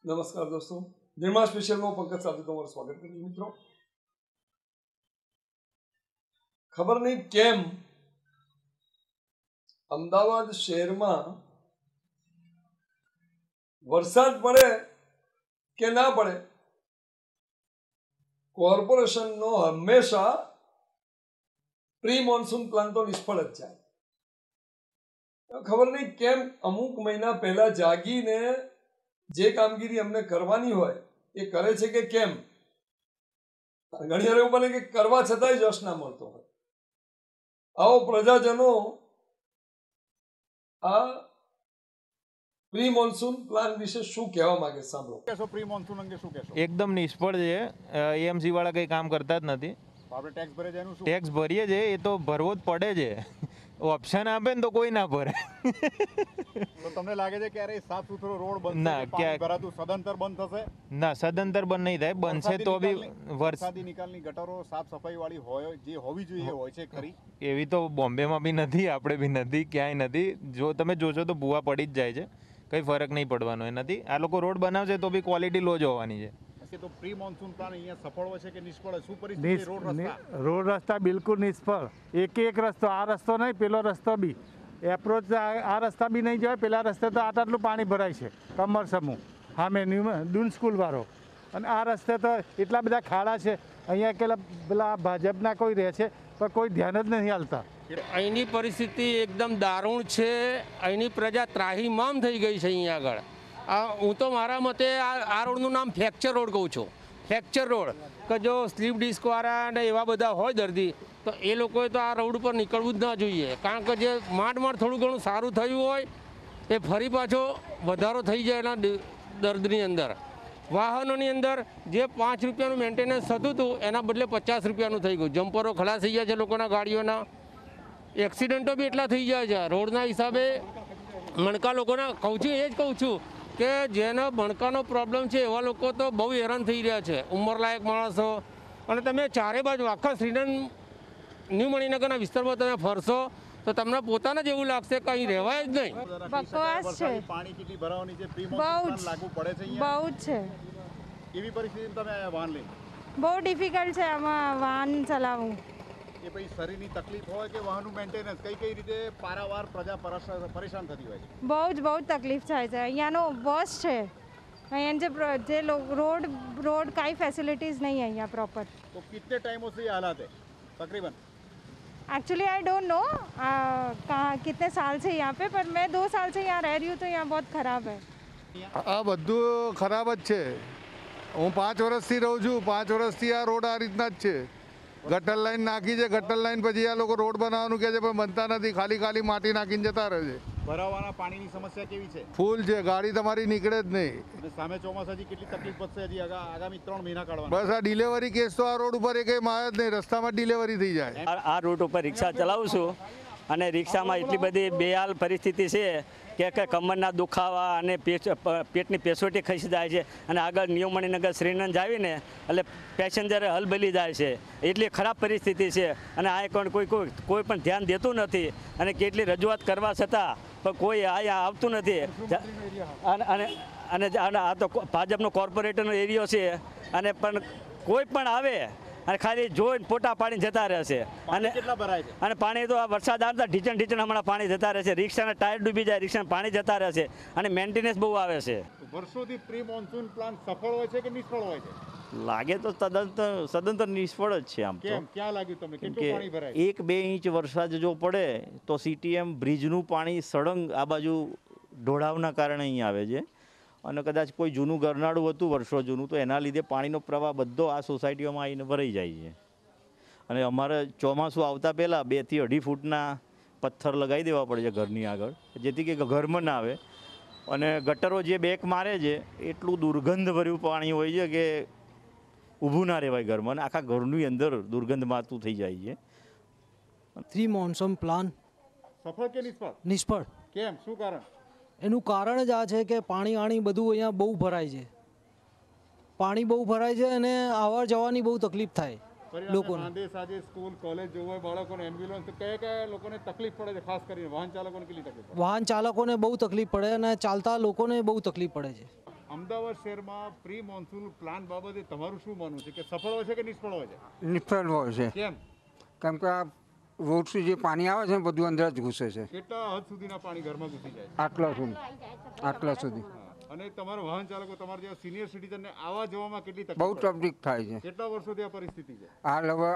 नमस्कार दोस्तों, निर्माण स्पेशल में पंकज साथी તમારું સ્વાગત કરું મિત્રો। ખબર નહીં કેમ અમદાવાદ શહેરમાં વરસાદ પડે કે ના પડે, કોર્પોરેશનનો હંમેશા પ્રી મોન્સૂન પ્લાન તો નિષ્ફળ જ જાય। ખબર નહીં કેમ અમુક મહિના પહેલા જાગીને જે કામગીરી અમને કરવાની હોય એ કરે છે કે કેમ। ઘણી વાર એવું બને કે કરવા છતાંય જશ ના મળતો હોય। આવો પ્રજાજનો આ પ્રી મોન્સૂન પ્લાન વિશે શું કહેવા માંગે સાંભળો। પ્રી મોન્સૂન અંગે શું કહેશો? એકદમ નિષ્ફળ છે। એએમસી વાળા કંઈ કામ કરતા જ નથી। આપણે ટેક્સ ભરે છે એનું શું? ટેક્સ ભરીએ છે, એ તો ભરવો જ પડે છે। ઓપ્શન આપે ને તો કોઈ ના ભરે। તો તમને લાગે છે કે અરે સાફ સુથરો રોડ બનશે, ના, પાણી ભરાતું સદંતર બંધ થશે? ના, સદંતર બંધ નહીં થાય। બનશે તો બી વરસાદી નિકાલની ગટરો સાફ સફાઈ વાળી હોય જે હોવી જોઈએ હોય છે ખરી? એવી તો બોમ્બેમાં બી નથી, આપણે બી નથી, ક્યાંય નથી। જો તમે જોશો તો ભૂવા પડી જ જાય છે, કંઈ ફરક નહીં પડવાનો એનાથી। આ લોકો રોડ બનાવશે તો બી ક્વોલિટી લો જ હોવાની છે। તો પ્રી મોન્સૂન પ્લાન અહીંયા સફળ હોય છે કે નિષ્ફળ? શું પરિસ્થિતિ રોડ રસ્તા બિલકુલ નિષ્ફળ। એક રસ્તો, આ રસ્તો નહીં, પેલો રસ્તો બી એપ્રોચ આ રસ્તા બી નહીં જવાય। પેલા રસ્તે તો આટલું પાણી ભરાય છે, કમર સમૂહ સામે દૂન સ્કૂલ વાળો, અને આ રસ્તે તો એટલા બધા ખાડા છે। અહીંયા પેલા ભાજપના કોઈ રહે છે પણ કોઈ ધ્યાન જ નથી આલતા। અહીંની પરિસ્થિતિ એકદમ દારૂણ છે। અહીંની પ્રજા ત્રાહીમામ થઈ ગઈ છે। અહીંયા આગળ હું તો મારા મતે આ રોડનું નામ ફ્રેક્ચર રોડ કહું છું। ફ્રેક્ચર રોડ કે જો સ્લીપ ડિસ્કવાળા ને એવા બધા હોય દર્દી, તો એ લોકોએ તો આ રોડ ઉપર નીકળવું જ ના જોઈએ। કારણ કે જે માંડ થોડું ઘણું સારું થયું હોય એ ફરી પાછો વધારો થઈ જાય એના દર્દની અંદર। વાહનોની અંદર જે 5 રૂપિયાનું મેન્ટેનન્સ થતું હતું એના બદલે 50 રૂપિયાનું થઈ ગયું। જમ્પરો ખલાસ થઈ ગયા છે લોકોના ગાડીઓના। એક્સિડન્ટો બી એટલા થઈ જાય છે રોડના હિસાબે। મણકા લોકોના કહું છું, એ જ કહું છું કે જેનો મણકાનો પ્રોબ્લેમ છે એવા લોકો તો બહુ હેરાન થઈ રહ્યા છે, ઉંમરલાયક માણસો। અને તમે ચારે બાજુ આખા શ્રીનગર ન્યૂ મણિનગરના વિસ્તારમાં તમે ફરશો તો તમને પોતાને જ એવું લાગશે કે અહીં રહેવાય જ નહીં। બકવાસ છે, પાણી કેટલી ભરાવાની છે, પ્રી મોન્સૂન લાગુ પડે છે અહીંયા? બહુ જ છે। એવી પરિસ્થિતિમાં તમે વાહન લઈ, બહુ ડિફિકલ્ટ છે આમાં વાહન ચલાવવું। એ પછી શરીરની તકલીફ હોય કે વાહનનું મેન્ટેનન્સ, કઈ રીતે પારાવાર પ્રજા પરેશાન થતી હોય છે? બહુ જ તકલીફ થાય છે। અહીંયાનો વર્સ છે। અહીંયા જે रोड काई फैसिलिटीज़ नहीं है यहाँ प्रॉपर। तो कितने टाइमों से ये हालात है तकरीबन? एक्चुअली आई डोंट नो कहाँ कितने साल से यहाँ पे, पर मैं 2 साल से यहाँ रह रही हूँ तो यहाँ बहुत खराब है। આ બધું ખરાબ જ છે। હું 5 વર્ષથી રહું છું, 5 વર્ષથી આ રોડ આ રીતના જ છે। ગટર લાઈન નાખી છે, ગટર લાઈન પછી આ લોકો રોડ બનાવવાનું કહે છે પણ બનતા નથી, ખાલી માટી નાખીને જતા રહે છે। ભરાવાના પાણીની સમસ્યા કેવી છે? ફૂલ છે, ગાડી તમારી નીકળે જ નહીં। અને સામે ચોમાસાથી કેટલી તકલીફ પડશે હજી આગામી 3 મહિના કાઢવાના? બસ આ ડિલિવરી કેસ તો આ રોડ ઉપર એકેય માં જ નહીં, રસ્તામાં ડિલિવરી થઈ જાય। આ રૂટ ઉપર રિક્ષા ચલાવું છું અને રિક્ષામાં એટલી બધી બેહાલ પરિસ્થિતિ છે કે કમરના દુખાવા અને પેટની પેસોટી ખસી જાય છે। અને આગળ ન્યૂ મણિનગર શ્રીનગર જાવીને એટલે પેસેન્જર હલબલી જાય છે, એટલી ખરાબ પરિસ્થિતિ છે। અને આ કોઈ પણ ધ્યાન દેતું નથી અને કેટલી રજૂઆત કરવા છતાં પણ કોઈ અહીંયા આવતું નથી। અને આ તો ભાજપનો કોર્પોરેટરનો એરિયો છે, અને પણ કોઈ પણ આવે અને ખાલી જોઈને ફોટા પાડીને જતા રહેશે। અને પાણી તો આ વરસાદ આવતા ઢીચણ હમણાં પાણી જતા રહેશે, રિક્ષાના ટાયર ડૂબી જાય, રિક્ષાના પાણી જતા રહેશે અને મેન્ટેનન્સ બહુ આવે છે। વર્ષોથી પ્રી મોન્સૂન પ્લાન સફળ હોય છે કે નિષ્ફળ હોય છે? લાગે તો સદંતર નિષ્ફળ જ છે। આમ તો ક્યાં લાગ્યું તમને? કેટલું પાણી ભરાય? 1-2 ઇંચ વરસાદ જો પડે તો CTM બ્રિજનું પાણી સળંગ આ બાજુ ઢોળાવના કારણે અહીં આવે છે। અને કદાચ કોઈ જૂનું ગરનાળું હતું વર્ષો જૂનું, તો એના લીધે પાણીનો પ્રવાહ બધો આ સોસાયટીઓમાં આવીને ભરાઈ જાય છે। અને અમારે ચોમાસું આવતા પહેલાં 2 થી 2.5 ફૂટના પથ્થર લગાવી દેવા પડે છે ઘરની આગળ, જેથી કે ઘરમાં ના આવે। અને ગટરો જે બેક મારે છે એટલું દુર્ગંધભર્યું પાણી હોય છે કે ઊભું ના રહેવાય ઘરમાં, અને આખા ઘરની અંદર દુર્ગંધ મારતું થઈ જાય છે। પ્રી મોન્સૂન પ્લાન સફળ કે નિષ્ફળ? નિષ્ફળ। કેમ, શું કારણ? એનું કારણ જ આ છે કે પાણી બધું અહીંયા બહુ ભરાય છે। પાણી બહુ ભરાય છે અને આવવા જવાની બહુ તકલીફ થાય લોકોને। સાંજે સ્કૂલ કોલેજ જવું હોય બાળકોને, એમ્બ્યુલન્સ, તો કયા લોકોને તકલીફ પડે છે? ખાસ કરીને વાહન ચાલકોને કેટલી તકલીફ પડે? વાહન ચાલકોને બહુ તકલીફ પડે અને ચાલતા લોકોને બહુ તકલીફ પડે છે। અમદાવાદ શહેરમાં પ્રી મોન્સૂન પ્લાન બાબતે તમારું શું માનવું છે કે સફળ હોય છે કે નિષ્ફળ હોય છે? નિષ્ફળ હોય છે. કેમ? કેમ કે આ રોડથી જે પાણી આવે છે ને બધું અંદર જ ઘૂસે છે. કેટલા હદ સુધીના પાણી ઘરમાં ઘૂસી જાય છે? આટલા સુધી. અને તમારા વાહન ચાલકો, તમારા જેવા સિનિયર સિટીઝનને આવવા જવામાં કેટલી બહુ તકલીફ પડે? તકલીફ થાય છે. કેટલા વર્ષોથી આ પરિસ્થિતિ છે? આ હવે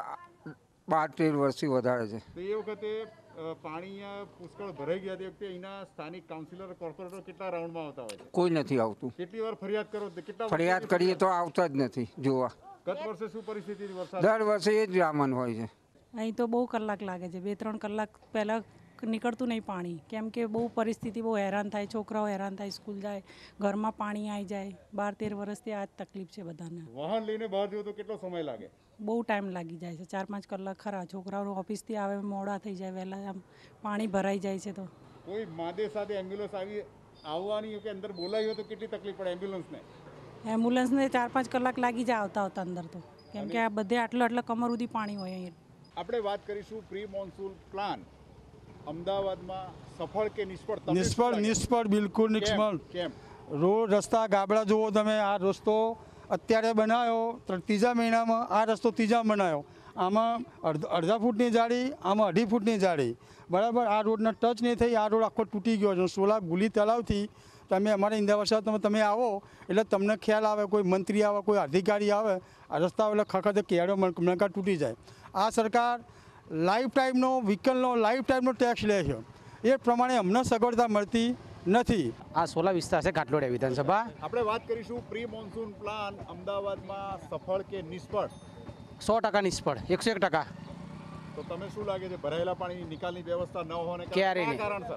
12-13 વર્ષથી વધારે છે. તો એ વખતે પાણી અહીંયા પુષ્કળ ભરાઈ ગયા તે વખતે અહીંના સ્થાનિક કાઉન્સિલર, કોર્પોરેટર કેટલા રાઉન્ડમાં આવતા હોય છે? કોઈ નથી આવતું. કેટલી વાર ફરિયાદ કરો? કેટલા ફરિયાદ કરીએ તો આવતા જ નથી જોવા. ગત વર્ષે શું પરિસ્થિતિ હતી? વરસાદ દર વર્ષે એ જ રામન હોય છે. અહીં તો બહુ કલાક લાગે છે, 2-3 કલાક પહેલાં નીકળતું નહીં પાણી, કેમ કે બહુ પરિસ્થિતિ બહુ હેરાન થાય, છોકરાઓ હેરાન થાય, સ્કૂલ જાય, ઘરમાં પાણી આવી જાય. 12-13 વર્ષથી આ જ તકલીફ છે બધાને. વાહન લઈને બહાર જવું તો કેટલો સમય લાગે? બહુ ટાઈમ લાગી જાય છે, 4-5 કલાક ખરા. છોકરાઓ ઓફિસથી આવે મોડા થઈ જાય, વહેલા આમ પાણી ભરાઈ જાય છે. તો કોઈ માદે સાથે એમ્બ્યુલન્સ આવવાની કે અંદર બોલાવી હોય તો કેટલી તકલીફ પડે એમ્બ્યુલન્સને? એમ્બ્યુલન્સને 4-5 કલાક લાગી જાય આવતા અંદર તો, કેમ કે આ બધે આટલા કમર સુધી પાણી હોય અહીં. આપણે વાત કરીશું પ્રી મોન્સૂન પ્લાન અમદાવાદમાં સફળ કે નિષ્ફળ? નિષ્ફળ, બિલકુલ નિષ્ફળ. કેમ? રોડ રસ્તા ગાબડા જુઓ તમે. આ રસ્તો અત્યારે બનાવ્યો, ત્રીજા મહિનામાં આ રસ્તો ત્રીજામાં બનાવ્યો. આમાં અડધા ફૂટની જાળી, આમાં 2.5 ફૂટની જાળી. બરાબર, આ રોડને ટચ નહીં થઈ, આ રોડ આખો તૂટી ગયો છે. સોલા ગુલી તળાવથી તમે અમારા ઇન્દ્રાવાસા તમે આવો એટલે તમને ખ્યાલ આવે, કોઈ મંત્રી આવે, કોઈ અધિકારી આવે, આ રસ્તા એટલે ખખત કેળો મણકા તૂટી જાય. આ સરકાર લાઈફ ટાઈમનો વ્હીકલનો લાઈફ ટાઈમનો ટેક્સ લે છે, એ પ્રમાણે અમને સગવડતા મળતી નથી. આ સોલા વિસ્તાર છે ઘાટલોડિયા વિધાનસભા. આપણે વાત કરીશું પ્રી મોન્સૂન પ્લાન અમદાવાદમાં સફળ કે નિષ્ફળ? 100% નિષ્ફળ, 101%. તો તમે શું લાગે છે, ભરાયેલા પાણીની નિકાલની વ્યવસ્થા ન હોવાને કારણસર?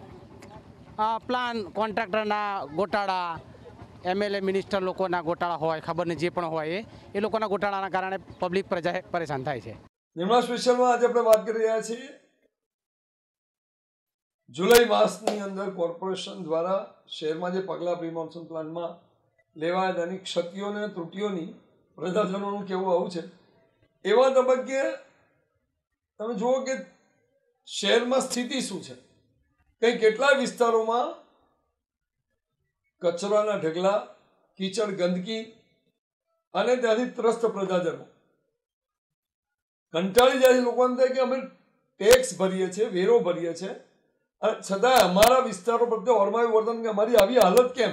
આ પ્લાન કોન્ટ્રાક્ટરના ગોટાળા, MLA મિનિસ્ટર લોકોના ગોટાળા હોય, ખબર નહીં જે પણ હોય એ લોકોના ગોટાળાના કારણે પબ્લિક પ્રજા પરેશાન થાય છે. નિર્મળા સ્પેશિયલમાં આજે આપણે વાત કરી રહ્યા છીએ જુલાઈ માસની અંદર કોર્પોરેશન દ્વારા શહેરમાં જે પગલાં પ્રી મોન્સૂન પ્લાનમાં લેવાયા તેની ક્ષતિઓ અને ત્રુટીઓની પ્રજાજનોનું કહેવું આવું છે. એવા તબક્કે તમે જુઓ કે શહેરમાં સ્થિતિ શું છે. કંઈ કેટલા વિસ્તારોમાં કચરાના ઢગલા, કીચડ, ગંદકી અને ત્યાંથી ત્રસ્ત પ્રજાજનો કંટાળી જાય છે. લોકો એમ થાય કે અમે ટેક્સ ભરીએ છીએ, વેરો ભરીએ છીએ, અને છતાં અમારા વિસ્તારો પ્રત્યે ઓરમાયું વર્તન કે અમારી આવી હાલત કેમ?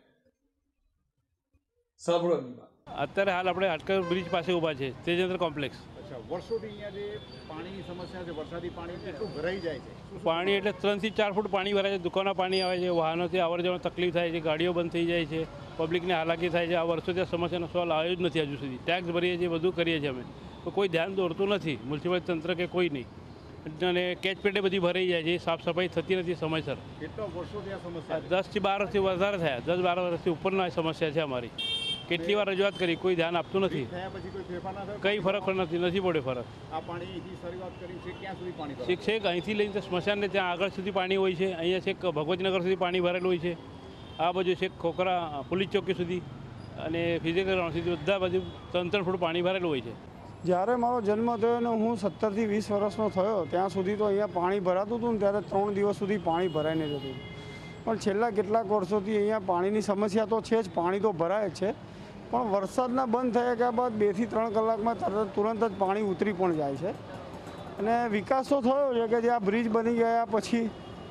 સાંભળો એમની વાત. અત્યારે હાલ આપણે હાટકર બ્રિજ પાસે ઊભા છે, તેજેન્દ્ર કોમ્પ્લેક્સ. વર્ષોથી અહીંયા જે પાણીની સમસ્યા છે, વરસાદી પાણી કેટલું ભરાઈ જાય છે? પાણી એટલે 3 થી 4 ફૂટ પાણી ભરાય છે, દુકાનો પાણી આવે છે, વાહનોથી આવર જવાનો તકલીફ થાય છે, ગાડીઓ બંધ થઈ જાય છે, પબ્લિકને હાલાકી થાય છે. આ વર્ષોથી આ સમસ્યાનો સોલ્વ આવ્યો જ નથી હજુ સુધી. ટેક્સ ભરીએ છીએ, બધું કરીએ છીએ અમે, તો કોઈ ધ્યાન દોરતું નથી, મ્યુનિસિપલ તંત્ર કે કોઈ નહીં. અને કેચ પેટે બધી ભરાઈ જાય છે, સાફ સફાઈ થતી નથી સમયસર. કેટલા વર્ષોથી આ સમસ્યા? 10 થી 12 વર્ષથી વધારે થયા, 10-12 વર્ષથી ઉપરના સમસ્યા છે અમારી. કેટલી વાર રજૂઆત કરી, કોઈ ધ્યાન આપતું નથી. કંઈ ફરક પણ નથી પડ્યો ફરક. આ પાણીથી શરૂઆત કરી છે, ક્યાં સુધી પાણી? છેક અહીંથી લઈને સ્મશાનને ત્યાં આગળ સુધી પાણી હોય છે. અહીંયા છેક ભગવતનગર સુધી પાણી ભરેલું હોય છે. આ બાજુ છેક ખોખરા પોલીસ ચોકી સુધી અને ફિઝિકલ ગ્રાઉન્ડ સુધી બધા બાજુ 3-3 ફૂટ પાણી ભરેલું હોય છે. જ્યારે મારો જન્મ થયો ને હું 17 થી 20 વર્ષનો થયો ત્યાં સુધી તો અહીંયા પાણી ભરાતું હતું ને ત્યારે 3 દિવસ સુધી પાણી ભરાઈને જતું. પણ છેલ્લા કેટલાક વર્ષોથી અહીંયા પાણીની સમસ્યા તો છે જ, પાણી તો ભરાય જ છે, પણ વરસાદના બંધ થયા ગયા બાદ 2 થી 3 કલાકમાં તુરંત જ પાણી ઉતરી પણ જાય છે. અને વિકાસ તો થયો છે કે જે આ બ્રિજ બની ગયા પછી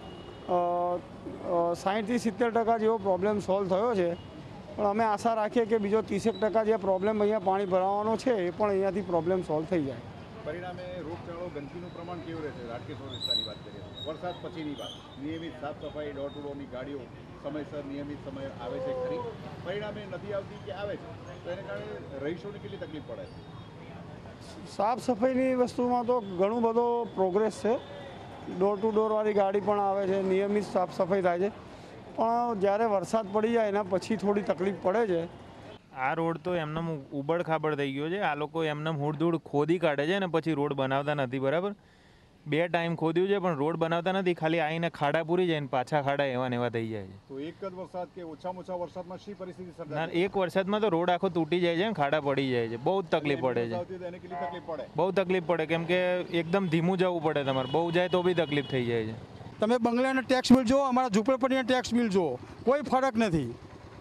60 થી 70% જેવો પ્રોબ્લેમ સોલ્વ થયો છે. પણ અમે આશા રાખીએ કે બીજો 30% જે પ્રોબ્લેમ અહીંયા પાણી ભરાવાનો છે એ પણ અહીંયાથી પ્રોબ્લેમ સોલ્વ થઈ જાય. પરિણામે રોગચાળો, ગંદકીનું પ્રમાણ કેવું રહેશે? રાજકેશ્વર વિસ્તારની વાત કરીએ, વરસાદ પછીની વાત, નિયમિત સાફ સફાઈ, ડોર ટુ ડોરની ગાડીઓ સમયસર નિયમિત સમય આવે છે ખરી? પરિણામે નથી આવતી કે આવે છે, તો એને કારણે રહીશોને કેટલી તકલીફ પડે? સાફ સફાઈની વસ્તુમાં તો ઘણું બધો પ્રોગ્રેસ છે. ડોર ટુ ડોરવાળી ગાડી પણ આવે છે, નિયમિત સાફ સફાઈ થાય છે. પણ જ્યારે વરસાદ પડી જાય એના પછી થોડી તકલીફ પડે છે. આ રોડ તો એમને ઉબડ ખાબડ થઈ ગયો છે. આ લોકો એમને મૂળ ધૂળ ખોદી કાઢે છે ને પછી રોડ બનાવતા નથી. બરાબર, 2 ટાઈમ ખોદ્યું છે પણ રોડ બનાવતા નથી. ખાલી આવીને ખાડા પૂરી જાય ને પાછા ખાડા એવા ને એવા થઈ જાય છે. તો એક જ વરસાદ કે ઓછામાં ઓછા વરસાદમાં શી પરિસ્થિતિ સર્જાય? ના, એક વરસાદમાં તો રોડ આખો તૂટી જાય છે ને ખાડા પડી જાય છે. બહુ જ તકલીફ પડે છે, બહુ તકલીફ પડે, કેમ કે એકદમ ધીમું જવું પડે તમારે. બહુ જાય તો બી તકલીફ થઈ જાય છે. તમે બંગલાના ટેક્સ બિલ જુઓ, અમારા ઝૂંપડપટ્ટીના ટેક્સ બિલ જુઓ, કોઈ ફરક નથી.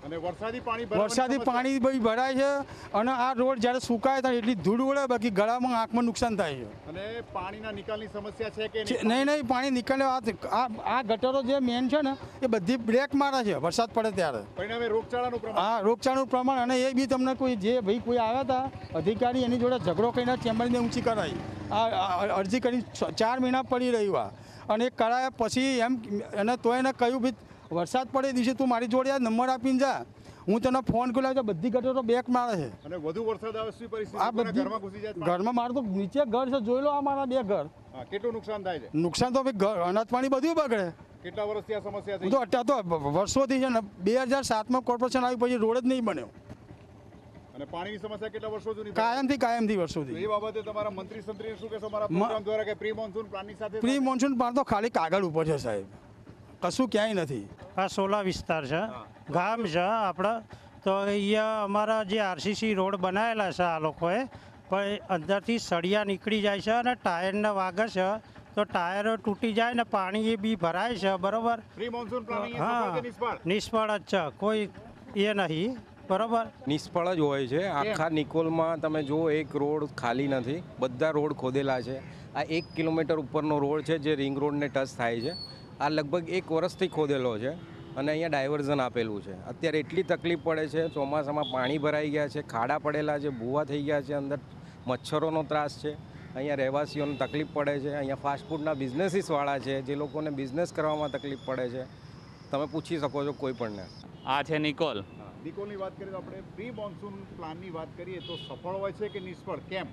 અને વરસાદી પાણી ભાઈ ભરાય છે અને આ રોડ જ્યારે સુકાય ત્યારે એટલી ધૂળ ઉડે બાકી ગળામાં આંખમાં નુકસાન થાય છે. અને પાણીના નિકાલની સમસ્યા છે કે નહીં પાણી નિકાલ આ ગટરો જે મેન છે ને એ બધી બ્રેક મારે છે વરસાદ પડે ત્યારે. પરિણામે રોગચાળાનું પ્રમાણ રોગચાળાનું પ્રમાણ અને એ બી તમને કોઈ કોઈ આવ્યા હતા અધિકારી એની જોડે ઝઘડો કરીને ચેમ્બરને ઊંચી કરાવી આ અરજી કરી 4 મહિના પડી રહ્યું અને એ કરાયા પછી એમ એને તો એને કહ્યું ભાઈ વરસાદ પડે દિવસે તું મારી જોડે નંબર આપીને જા હું તને ફોન કર્યો તો બધી ગટરો બેક મારે છે. અને વધુ વરસાદ આવે શું પરિસ્થિતિ? આ બધી ઘરમાં મારું તો નીચે ઘર છે જોઈ લો આ મારા 2 ઘર. કેટલું નુકસાન થાય છે? નુકસાન તો ભાઈ અનાજ પાણી બધું બગડે. કેટલા વર્ષથી આ સમસ્યા છે? તો અત્યારે તો વર્ષોથી છે ને 2007માં કોર્પોરેશન આવ્યું પછી રોડ જ નહીં બન્યો. અને પાણીની સમસ્યા કેટલા વર્ષો જૂની? કાયમથી વર્ષોથી. એ બાબતે તમારા મંત્રી સંત્રી શું કહેશો મારા પ્રોગ્રામ દ્વારા કે પ્રી મોન્સૂન પ્લાનની સાથે? પ્રી મોન્સૂન પ્લાન તો ખાલી કાગળ ઉપર છે સાહેબ, કશું ક્યાંય નથી. આ સોલા વિસ્તાર છે, ગામ છે આપણા. તો અહીંયા અમારા જે આરસીસી રોડ બનાવેલા છે આ લોકોએ, પણ અંદરથી સળિયા નીકળી જાય છે અને ટાયરને વાગે છે તો ટાયરો તૂટી જાય ને પાણી એ બી ભરાય છે. બરોબર. પ્રી મોન્સૂન પ્લાનિંગ નિષ્ફળ જ છે, કોઈ એ નહીં. બરોબર, નિષ્ફળ જ હોય છે. આખા નિકોલમાં તમે જુઓ એક રોડ ખાલી નથી, બધા રોડ ખોદેલા છે. આ 1 કિલોમીટર ઉપરનો રોડ છે જે રિંગ રોડને ટચ થાય છે. આ લગભગ 1 વર્ષથી ખોદેલો છે અને અહીંયા ડાયવર્ઝન આપેલું છે. અત્યારે એટલી તકલીફ પડે છે, ચોમાસામાં પાણી ભરાઈ ગયા છે, ખાડા પડેલા છે, ભૂવા થઈ ગયા છે, અંદર મચ્છરોનો ત્રાસ છે, અહીંયા રહેવાસીઓને તકલીફ પડે છે. અહીંયા ફાસ્ટફૂડના બિઝનેસીસવાળા છે જે લોકોને બિઝનેસ કરવામાં તકલીફ પડે છે. તમે પૂછી શકો છો કોઈ પણને. આ છે નિકોલ. નિકોલની વાત કરીએ તો આપણે પ્રી મોન્સૂન પ્લાનની વાત કરીએ તો સફળ હોય છે કે નિષ્ફળ? કેમ?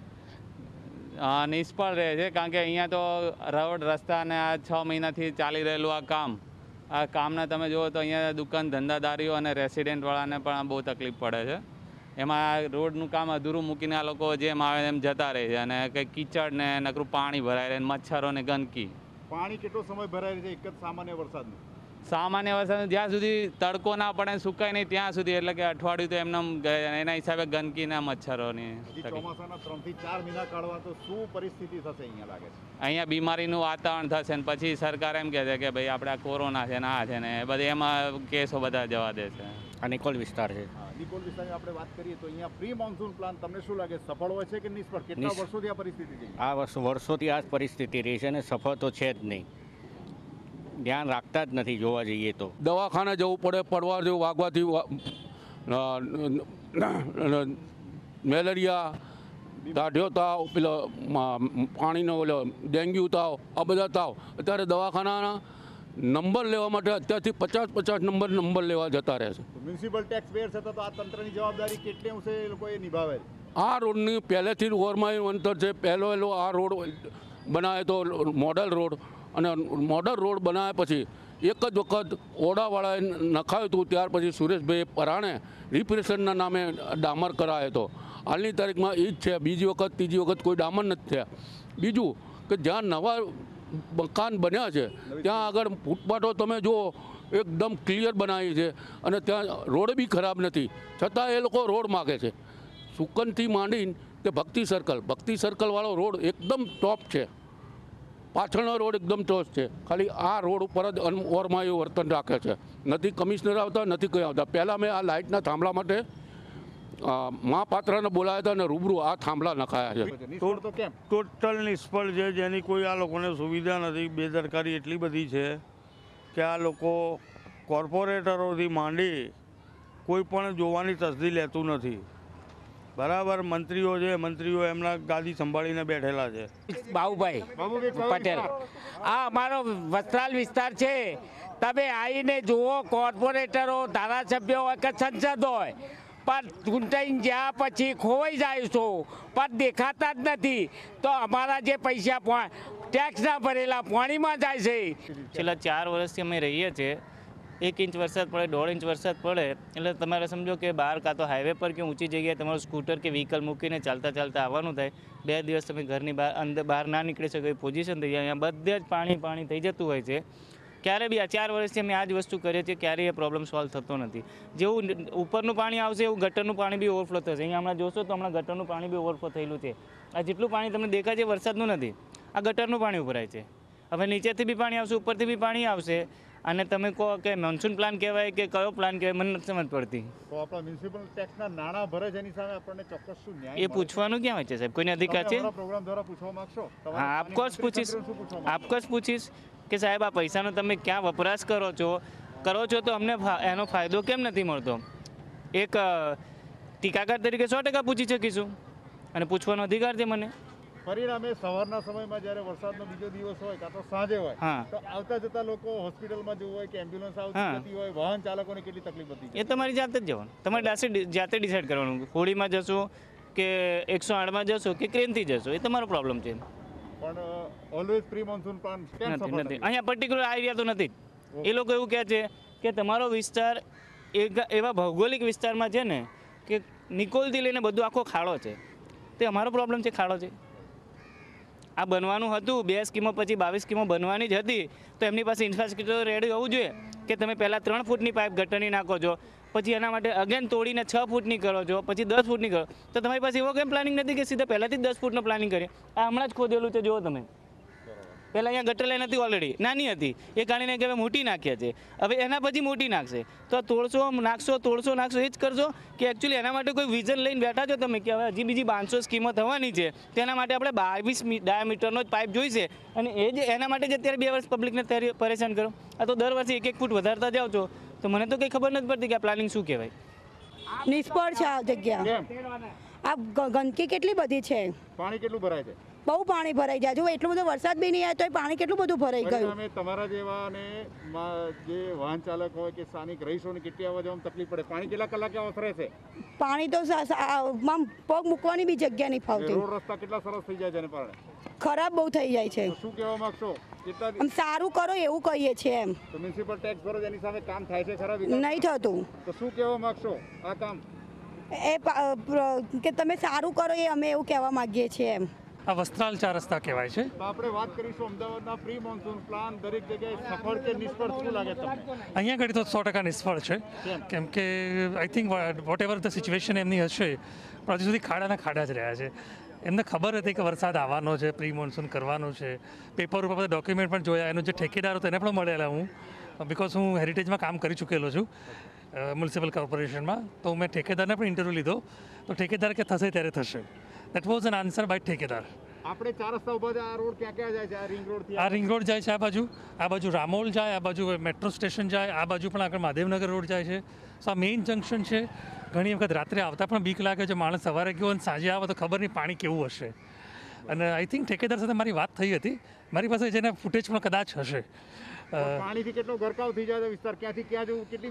નિષ્ફળ રહે છે કારણ કે અહીંયા તો રોડ રસ્તાને આ 6 મહિનાથી ચાલી રહેલું આ કામને તમે જુઓ તો અહીંયા દુકાન ધંધાદારીઓ અને રેસિડેન્ટવાળાને પણ બહુ તકલીફ પડે છે. એમાં રોડનું કામ અધૂરું મૂકીને આ લોકો જેમ આવે એમ જતા રહે છે અને કંઈ કીચડ ને નકરું પાણી ભરાય રહે, મચ્છરો ને ગંદકી. પાણી કેટલો સમય ભરાય છે એક જ સામાન્ય વરસાદનું? સામાન્ય વરસાદ જ્યાં સુધી તડકો ના પડે સુકાય નહીં ત્યાં સુધી, એટલે કે અઠવાડિયું તો એમને એના હિસાબે ગંદકીના મચ્છરોની. ચોમાસાના 3 થી 4 મહિના કાઢવા તો શું પરિસ્થિતિ થશે અહીંયા લાગે છે? અહીંયા બીમારીનું વાતાવરણ થશે ને પછી સરકાર એમ કહે છે કે ભાઈ આપણે આ કોરોના છે ને આ છે ને બધી એમાં કેસો બધા જવા દે છે. આ નિકોલ વિસ્તાર છે. નિકોલ વિસ્તારની આપણે વાત કરીએ તો અહીંયા પ્રી મોન્સૂન પ્લાન તમને શું લાગે સફળ હોય છે કે નિષ્ફળ? કેટલા વર્ષોથી આ પરિસ્થિતિ છે? આ વર્ષોથી આ પરિસ્થિતિ રહી છે અને સફળ તો છે જ નહીં. ધ્યાન રાખતા જ નથી જોવા જઈએ તો. દવાખાને જવું પડે, પડવા જેવું વાગવાથી મેલેરિયા, દાઢ્યો તાવ, પેલો પાણીનો ઓલો ડેન્ગ્યુ તાવ, આ બધા તાવ. અત્યારે દવાખાનાના નંબર લેવા માટે અત્યારથી 50 નંબર લેવા જતા રહે છે. મ્યુનિસિપલ ટેક્સ પેયર છે તો આ તંત્રની જવાબદારી કેટલી અંશે એ લોકોએ નિભાવે? આ રોડની પહેલેથી ઓરમાયું અંતર છે. પહેલો આ રોડ બનાવે તો મોડલ રોડ, અને મોડલ રોડ બનાવ્યા પછી એક જ વખત ઓડાવાળાએ નખાયું હતું, ત્યાર પછી સુરેશભાઈ પરાણે રિપ્રેશનના નામે ડામર કરાયો હતો. હાલની તારીખમાં એ જ છે. બીજી વખત ત્રીજી વખત કોઈ ડામર નથી થયા. બીજું કે જ્યાં નવા મકાન બન્યા છે ત્યાં આગળ ફૂટપાથો તમે જુઓ એકદમ ક્લિયર બનાવી છે અને ત્યાં રોડ બી ખરાબ નથી, છતાં એ લોકો રોડ માગે છે. સુકનથી માંડીને તે ભક્તિ સર્કલવાળો રોડ એકદમ ટોપ છે, પાછળનો રોડ એકદમ ટોચ છે. ખાલી આ રોડ ઉપર જ ઓરમાયું વર્તન રાખે છે. નથી કમિશનર આવતા, નથી કંઈ આવતા. પહેલાં મેં આ લાઇટના થાંભલા માટે મહાપાત્રને બોલાયા હતા અને રૂબરૂ આ થાંભલા નખાયા છે. ટોટલ નિષ્ફળ છે, જેની કોઈ આ લોકોને સુવિધા નથી. બેદરકારી એટલી બધી છે કે આ લોકો કોર્પોરેટરોથી માંડી કોઈ પણ જોવાની તસદી લેતું નથી. બરાબર, મંત્રીઓ છે, મંત્રીઓ એમના ગાદી સંભાળીને બેઠેલા છે. બાબુભાઈ પટેલ, આ અમારો વસ્ત્રાલ વિસ્તાર છે. તમે આવીને જુઓ, કોર્પોરેટરો, ધારાસભ્યો હોય કે સંસદ હોય, પણ ચૂંટાઈને જ્યાં પછી ખોવાઈ જાય છો, પણ દેખાતા જ નથી. તો અમારા જે પૈસા ટેક્સના ભરેલા પાણીમાં જાય છે. છેલ્લા 4 વર્ષથી અમે રહીએ છીએ. 1 ઇંચ વરસાદ પડે, 1.5 ઇંચ વરસાદ પડે એટલે તમારે સમજો કે બહાર કાં તો હાઈવે પર કે ઊંચી જગ્યાએ તમારું સ્કૂટર કે વ્હીકલ મૂકીને ચાલતા આવવાનું થાય. 2 દિવસ તમે ઘરની બહાર ના નીકળી શકો એવી પોઝિશન થઈ જાય. અહીંયા બધે જ પાણી થઈ જતું હોય છે. ક્યારે બી આ 4 વર્ષથી અમે આ જ વસ્તુ કરીએ છીએ, ક્યારેય એ પ્રોબ્લેમ સોલ્વ થતો નથી. જેવું ઉપરનું પાણી આવશે એવું ગટરનું પાણી બી ઓવરફ્લો થશે. અહીંયા હમણાં જોશો તો હમણાં ગટરનું પાણી બી ઓવરફ્લો થયેલું છે. આ જેટલું પાણી તમને દેખાય છે વરસાદનું નથી, આ ગટરનું પાણી ઉભરાય છે. હવે નીચેથી બી પાણી આવશે, ઉપરથી બી પાણી આવશે. અને તમે કહો કે મોન્સૂન પ્લાન કહેવાય કે કયો પ્લાન કહેવાય, મને નથી સમજ પડતી. તો આપણા મ્યુનિસિપલ ટેક્સના નાણાં ભરે છે એની સામે આપણને ચોક્કસ શું ન્યાય એ પૂછવાનું ક્યાં હોય છે સાહેબ? કોઈને અધિકાર છે? પ્રોગ્રામ દ્વારા પૂછવા માંગશો? હા, ઓફકોર્સ પૂછીશ કે સાહેબ આ પૈસાનો તમે ક્યાં વપરાશ કરો છો તો અમને એનો ફાયદો કેમ નથી મળતો? એક ટીકાકાર તરીકે 100% પૂછી શકીશું અને પૂછવાનો અધિકાર છે મને. પરિણામે સવારના સમયમાં જ્યારે વરસાદનો બીજો દિવસ હોય કાં તો સાંજે હોય તો આવતા જતા લોકો હોસ્પિટલમાં જવું હોય કે એમ્બ્યુલન્સ આવતી જતી હોય, વાહન ચાલકોને કેટલી તકલીફ હતી? એ તમારી જાતે જ જવાનું, તમારે જાતે ડિસાઈડ કરવાનું. હોડીમાં જશો કે 108માં જશો કે ક્રેનથી જશો, એ તમારો પ્રોબ્લેમ છે. પણ ઓલવેઝ પ્રી મોન્સૂન પ્લાન નથી. અહીંયા પર્ટિક્યુલર આઈડિયા તો નથી. એ લોકો એવું કહે છે કે તમારો વિસ્તાર એવા ભૌગોલિક વિસ્તારમાં છે ને કે નિકોલથી લઈને બધું આખો ખાડો છે. તે અમારો પ્રોબ્લેમ છે, ખાડો છે. આ બનવાનું હતું 2 સ્કીમો પછી 22 સ્કીમો બનવાની જ હતી, તો એમની પાસે ઇન્ફ્રાસ્ટ્રક્ચર રેડી હોવું જોઈએ કે તમે પહેલાં 3 ફૂટની પાઇપ ગટરની નાખો છો, પછી એના માટે અગેન તોડીને 6 ફૂટની કરો છો, પછી 10 ફૂટની કરો. તો તમારી પાસે એવો કેમ પ્લાનિંગ નથી કે સીધા પહેલાંથી 10 ફૂટનો પ્લાનિંગ કરીએ? આ હમણાં જ ખોદેલું છે, જુઓ તમે. પહેલાં અહીંયા ગટર લાઈન હતી, ઓલરેડી નાની હતી, એ કારણે કે હવે મોટી નાખ્યા છે. હવે એના પછી મોટી નાખશે તો તોડશો નાખશો એ જ કરશો કે એકચ્યુઅલી એના માટે કોઈ વિઝન લઈને બેઠા છો તમે કે હવે હજી બીજી 500 સ્કીમો થવાની છે, તેના માટે આપણે 22 ડાયામીટરનો જ પાઇપ જોઈશે, અને એ જ એના માટે જ અત્યારે 2 વર્ષ પબ્લિકને પરેશાન કરો. આ તો દર વર્ષે 1 ફૂટ વધારતા જાઓ છો, તો મને તો કંઈ ખબર નથી પડતી કે આ પ્લાનિંગ શું કહેવાય. નિષ્ફળ છે આ જગ્યા. આ ગંદકી કેટલી બધી છે. પાણી કેટલું ભરાય છે? બહુ પાણી ભરાઈ જાય. જો એટલો બધો વરસાદ બી નહીં આવે તો પાણી કેટલું બધું ભરાઈ ગયું. તમારા જેવા અને જે વાહન ચાલક હોય કે સ્થાનિક રહીશોને કેટલી આવવા જવામાં તકલીફ પડે? પાણી કેટલા કલાકે ઓસરે છે? પાણી તો પગ મૂકવાની બી જગ્યા નહીં ફાવતી. રોડ રસ્તા કેટલા સરસ થઈ જાય છે એને કારણે? ખરાબ બહુ થઈ જાય છે. શું કહેવા માંગશો? સારું કરો એવું કહીએ છીએ એમ. તો મ્યુનિસિપલ ટેક્સ ભરો એની સામે કામ થાય છે ખરા? નહીં થતું. તો શું કહેવા માંગશો? આ કામ કે તમે સારું કરો એ અમે એવું કહેવા માંગીએ છીએ એમ. આ વસ્ત્રાલ 4 રસ્તા કહેવાય છે. તો આપણે વાત કરીશું અમદાવાદના પ્રી મોન્સૂન પ્લાન દરેક જગ્યાએ સફળ કે નિષ્ફળ શું લાગે તમને? અહીંયા ઘડી તો 100% નિષ્ફળ છે, કેમ કે I think whatever the situation એમની હશે, પણ હજુ સુધી ખાડા જ રહ્યા છે. એમને ખબર હતી કે વરસાદ આવવાનો છે, પ્રી મોન્સૂન કરવાનું છે. પેપર ઉપર બધા ડોક્યુમેન્ટ પણ જોયા, એનો જે ઠેકેદાર હતો એને પણ મળેલા હું, બિકોઝ હું હેરિટેજમાં કામ કરી ચૂકેલો છું મ્યુનિસિપલ કોર્પોરેશનમાં. તો મેં ઠેકેદારને પણ ઇન્ટરવ્યૂ લીધો, તો ઠેકેદાર કે થશે ત્યારે થશે. That was an answer by ઠેકેદાર. આપણે 4 રસ્તા ઉભા છે, આ રોડ ક્યાં જાય છે? આ રિંગ રોડ થી? આ રિંગ રોડ જાય છે, આ બાજુ રામોલ જાય, આ બાજુ મેટ્રો સ્ટેશન જાય, આ બાજુ પણ આગળ મહાદેવનગર રોડ જાય છે. સો આ મેઇન જંકશન છે. ઘણી વખત રાત્રે આવતા પણ બીક લાગે છે. માણસ સવારે ગયો અને સાંજે આવે તો ખબર નહીં પાણી કેવું હશે. અને આઈ થિંક ઠેકેદાર સાથે મારી વાત થઈ હતી, મારી પાસે જેના ફૂટેજ પણ કદાચ હશે. પાણીથી કેટલો ગરકાવ થઈ જાય વિસ્તાર? ક્યાંથી ક્યાં જવું? કેટલી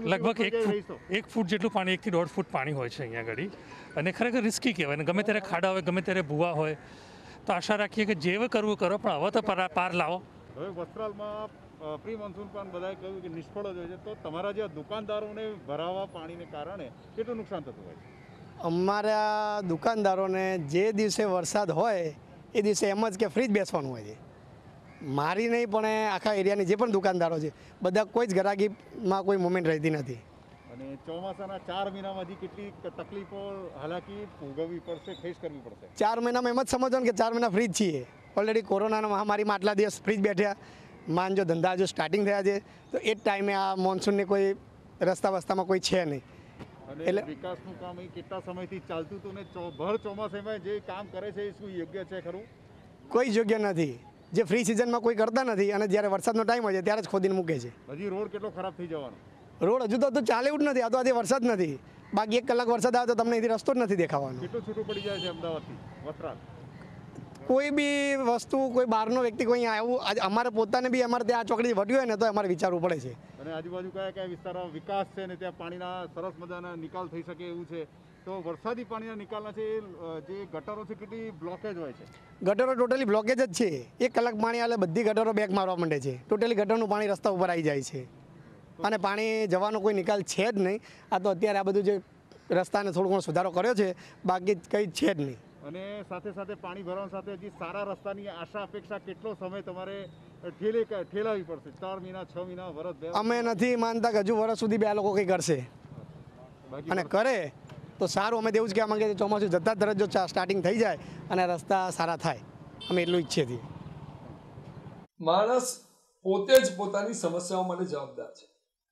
લગભગ 1 ફૂટ જેટલું પાણી, 1 થી 1.5 ફૂટ પાણી હોય છે અહીંયા આગળ, અને ખરેખર રિસ્કી કહેવાય. અને ગમે ત્યારે ખાડા હોય, ગમે ત્યારે ભૂવા હોય, તો આશા રાખીએ કે જેવું કરવું કરો, પણ હવે તો પાર લાવો. હવે વસ્ત્રાલમાં પ્રી મોન્સૂન પ્લાન બધાએ કહ્યું કે નિષ્ફળ જ હોય છે, તો તમારા જેવા દુકાનદારોને ભરાવા પાણીને કારણે કેટલું નુકસાન થતું હોય છે? અમારા દુકાનદારોને જે દિવસે વરસાદ હોય એ દિવસે એમ જ કે ફ્રીજ બેસવાનું હોય છે. મારી નહીં પણ આખા એરિયાની જે પણ દુકાનદારો છે બધા કોઈ જ ગ્રાહકીમાં કોઈ મુવમેન્ટ રહેતી નથી. અને ચોમાસાના 4 મહિનામાં હજી કેટલી તકલીફો હાલાકી ભોગવવી પડશે, ફેસ કરવી પડશે? 4 મહિનામાં એમ જ સમજો ને કે 4 મહિના ફ્રીજ છીએ. ઓલરેડી કોરોનાના મહામારીમાં આટલા દિવસ ફ્રીજ બેઠ્યા, માનજો ધંધા જો સ્ટાર્ટિંગ થયા છે, તો એ જ ટાઈમે આ મોન્સૂનની કોઈ રસ્તા વસ્તામાં કોઈ છે નહીં. એટલે વિકાસનું કામ એ કેટલા સમયથી ચાલતું હતું ને ભર ચોમાસામાં જે કામ કરે છે એ શું યોગ્ય છે ખરું? કોઈ યોગ્ય નથી. જે ફ્રી સિઝનમાં કોઈ કરતા નથી અને જ્યારે વરસાદનો ટાઈમ હોય છે ત્યારે જ ખોદીને મૂકે છે. હજી રોડ કેટલો ખરાબ થઈ જવાનો? રોડ હજુ તો ચાલે એવું જ નથી. આ તો આજે વરસાદ નથી, બાકી 1 કલાક વરસાદ આવે તો તમને અહીંથી રસ્તો જ નથી દેખાવાનો. કેટલું છૂટું પડી જાય છે અમદાવાદથી વસ્ત્રાલ? કોઈ બી વસ્તુ, કોઈ બહારનો વ્યક્તિ કોઈ આવું અમારે પોતાને બી અમારે ત્યાં આ ચોકડી વટ્યું હોય ને તો અમારે વિચારવું પડે છે. અને આજુબાજુ કયા વિસ્તારમાં વિકાસ છે ને ત્યાં પાણીના સરસ મજાના નિકાલ થઈ શકે એવું છે, તો વરસાદી પાણીના નિકાલના છે જે ગટરો છે કેટલી બ્લોકેજ હોય છે? ગટરો ટોટલી બ્લોકેજ જ છે. 1 કલાક પાણી આવે બધી ગટરો બેક મારવા માંડે છે. ટોટલી ગટરનું પાણી રસ્તા ઉપર આવી જાય છે અને પાણી જવાનો કોઈ નિકાલ છે જ નહીં. આ તો અત્યારે આ બધું જે રસ્તાને થોડો ઘણો સુધારો કર્યો છે, બાકી કંઈ છે જ નહીં. અને સાથે સાથે પાણી ભરવા સાથે હજી સારા રસ્તાની આશા અપેક્ષા કેટલો સમય તમારે ઠેલાવી પડશે? 4 મહિના, 6 મહિના, વર્ષ? અમે નથી માનતા કે હજુ વર્ષ સુધી બે લોકો કંઈ કરશે, અને કરે તો સારું. અમે તેવું જ કહેવા માંગીએ છીએ ચોમાસું જતા તરત જો સ્ટાર્ટિંગ થઈ જાય અને રસ્તા સારા થાય, અમે એટલું ઈચ્છીએ છીએ. માણસ પોતે જ પોતાની સમસ્યાઓ માટે જવાબદાર છે.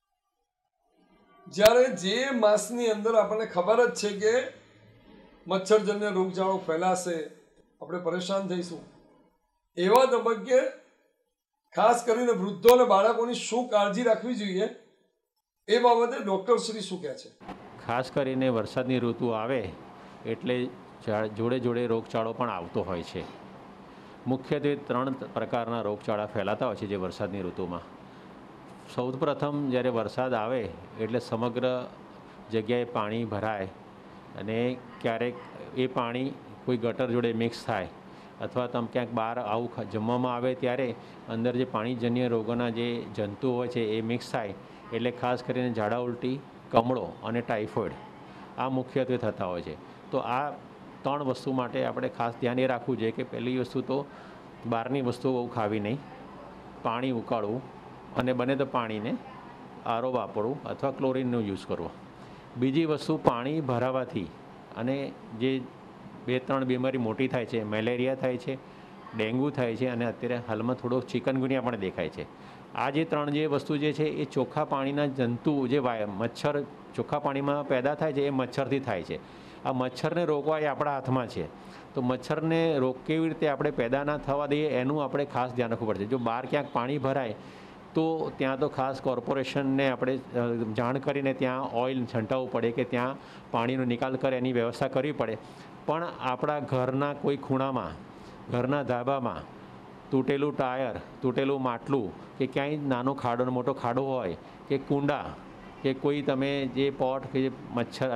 જ્યારે જે માસની અંદર આપણને ખબર જ છે કે મચ્છરજન્ય રોગચાળો ફેલાશે, આપણે પરેશાન થઈશું, એવા તબક્કે ખાસ કરીને વૃદ્ધો અને બાળકોની શું કાળજી રાખવી જોઈએ એ બાબતે ડૉક્ટર શ્રી શું કહે છે? ખાસ કરીને વરસાદની ઋતુ આવે એટલે જોડે જોડે રોગચાળો પણ આવતો હોય છે. મુખ્યત્વે 3 પ્રકારના રોગચાળા ફેલાતા હોય છે જે વરસાદની ઋતુમાં. સૌપ્રથમ જ્યારે વરસાદ આવે એટલે સમગ્ર જગ્યાએ પાણી ભરાય અને ક્યારેક એ પાણી કોઈ ગટર જોડે મિક્સ થાય અથવા તમે ક્યાંક બહાર આવું જમવામાં આવે ત્યારે અંદર જે પાણીજન્ય રોગોના જે જંતુઓ હોય છે એ મિક્સ થાય એટલે ખાસ કરીને ઝાડા ઉલટી, કમળો અને ટાઇફોઇડ આ મુખ્યત્વે થતા હોય છે. તો આ 3 વસ્તુ માટે આપણે ખાસ ધ્યાન એ રાખવું જોઈએ કે પહેલી વસ્તુ તો બહારની વસ્તુઓ બહુ ખાવી નહીં, પાણી ઉકાળવું અને બને તો પાણીને આરો વાપરવું અથવા ક્લોરીનનો યુઝ કરવો. બીજી વસ્તુ પાણી ભરાવાથી અને જે 2-3 બીમારી મોટી થાય છે, મેલેરિયા થાય છે, ડેન્ગ્યુ થાય છે અને અત્યારે હાલમાં થોડો ચિકનગુનિયા પણ દેખાય છે. આ જે 3 જે વસ્તુ જે છે એ ચોખ્ખા પાણીના જંતુ જે મચ્છર ચોખ્ખા પાણીમાં પેદા થાય છે એ મચ્છરથી થાય છે. આ મચ્છરને રોકવા એ આપણા હાથમાં છે. તો મચ્છરને કેવી રીતે આપણે પેદા ના થવા દઈએ એનું આપણે ખાસ ધ્યાન રાખવું પડશે. જો બહાર ક્યાંક પાણી ભરાય તો ત્યાં તો ખાસ કોર્પોરેશનને આપણે જાણ કરીને ત્યાં ઓઇલ છંટાવવું પડે કે ત્યાં પાણીનો નિકાલ કરે એની વ્યવસ્થા કરવી પડે. પણ આપણા ઘરના કોઈ ખૂણામાં, ઘરના ધાબામાં તૂટેલું ટાયર, તૂટેલું માટલું કે ક્યાંય નાનો ખાડો મોટો ખાડો હોય કે કુંડા કે કોઈ તમે જે પોટ કે જે મચ્છર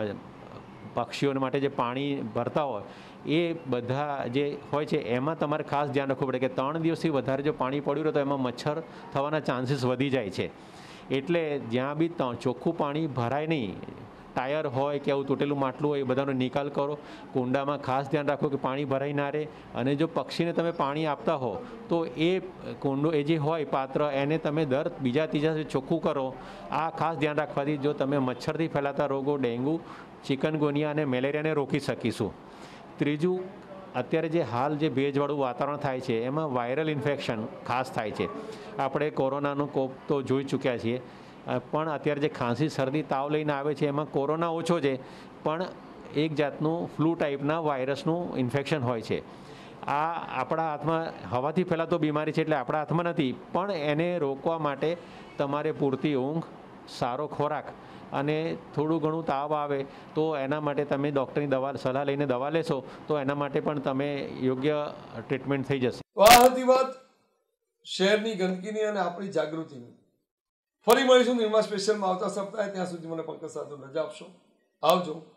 પક્ષીઓ માટે જે પાણી ભરતા હોય એ બધા જે હોય છે એમાં તમારે ખાસ ધ્યાન રાખવું પડે કે 3 દિવસથી વધારે જો પાણી પડ્યું રહે તો એમાં મચ્છર થવાના ચાન્સીસ વધી જાય છે. એટલે જ્યાં બી ચોખ્ખું પાણી ભરાય નહીં, ટાયર હોય કે આવું તૂટેલું માટલું હોય એ બધાનો નિકાલ કરો. કુંડામાં ખાસ ધ્યાન રાખો કે પાણી ભરાઈ ના રહે. અને જો પક્ષીને તમે પાણી આપતા હો તો એ કુંડો એ જે હોય પાત્ર એને તમે દર બીજા-ત્રીજા ચોખ્ખું કરો. આ ખાસ ધ્યાન રાખવાથી જો તમે મચ્છરથી ફેલાતા રોગો ડેન્ગ્યુ, ચિકનગુનિયા અને મેલેરિયાને રોકી શકીશું. ત્રીજું, અત્યારે જે હાલ જે ભેજવાળું વાતાવરણ થાય છે એમાં વાયરલ ઇન્ફેક્શન ખાસ થાય છે. આપણે કોરોનાનો કોપ તો જોઈ ચૂક્યા છીએ, પણ અત્યારે જે ખાંસી, શરદી, તાવ લઈને આવે છે એમાં કોરોના ઓછો છે પણ એક જાતનું ફ્લૂ ટાઈપના વાયરસનું ઇન્ફેક્શન હોય છે. આ આપણા હાથમાં હવાથી ફેલાતો બીમારી છે એટલે આપણા હાથમાં નથી, પણ એને રોકવા માટે તમારે પૂરતી ઊંઘ, સારો ખોરાક અને થોડું ઘણું તાવ આવે તો એના માટે તમે ડૉક્ટરની સલાહ લઈને દવા લેશો તો એના માટે પણ તમે યોગ્ય ટ્રીટમેન્ટ થઈ જશે. તો આ હતી વાત શહેરની ગંદકીની અને આપણી જાગૃતિની. ફરી મળીશું નિર્મા સ્પેશિયલમાં આવતા સપ્તાહે. ત્યાં સુધી મને પંકજ સાધુ રજા આપશો. આવજો.